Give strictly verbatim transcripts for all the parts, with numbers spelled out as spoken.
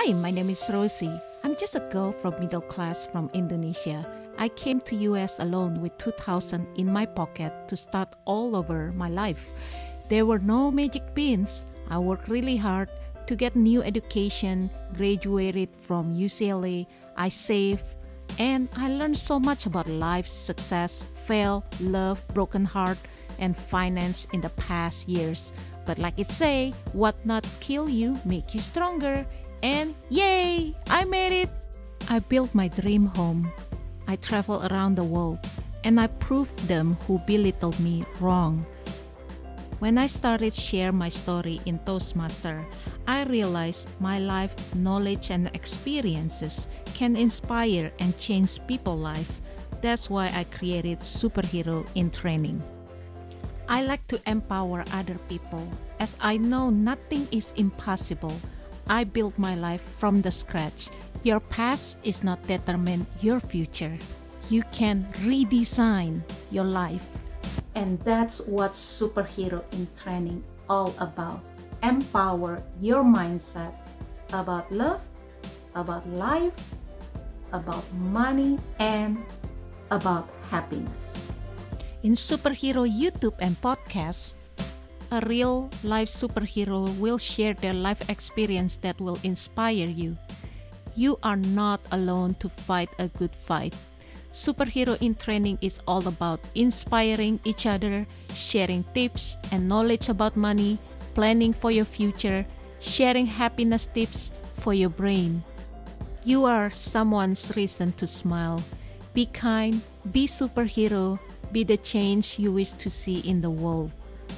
Hi, my name is Rosy. I'm just a girl from middle class from Indonesia. I came to U S alone with two thousand in my pocket to start all over my life. There were no magic pins. I worked really hard to get new education, graduated from U C L A. I saved and I learned so much about life, success, fail, love, broken heart, and finance in the past years. But like it say, what not kill you make you stronger. And yay, I made it! I built my dream home. I travel around the world and I proved them who belittled me wrong. When I started share my story in Toastmaster, I realized my life, knowledge, and experiences can inspire and change people's life. That's why I created Superhero in Training. I like to empower other people, as I know nothing is impossible. I built my life from the scratch. Your past is not determine your future. You can redesign your life. And that's what Superhero in Training all about. Empower your mindset about love, about life, about money, and about happiness. In Superhero YouTube and podcasts, a real life superhero will share their life experience that will inspire you. You are not alone to fight a good fight. Superhero in Training is all about inspiring each other, sharing tips and knowledge about money, planning for your future, sharing happiness tips for your brain. You are someone's reason to smile. Be kind, be superhero, be the change you wish to see in the world.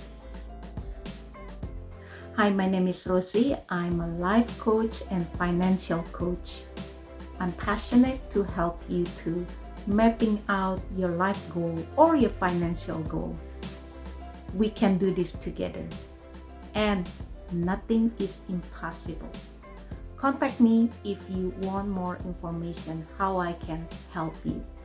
Hi, my name is Rosy. I'm a life coach and financial coach. I'm passionate to help you to mapping out your life goal or your financial goal. We can do this together, and nothing is impossible. Contact me if you want more information how I can help you.